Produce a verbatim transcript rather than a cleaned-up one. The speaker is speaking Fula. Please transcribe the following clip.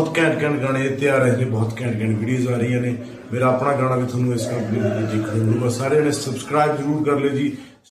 बहुत घैंट घैंट गाने तैयार है जी, बहुत घैंट घैंट वीडियोज आ रही ने। मेरा अपना गाना भी थोड़ा इस कंपनी देखने को मिलूगा। सारे ने सबसक्राइब जरूर कर ले जी।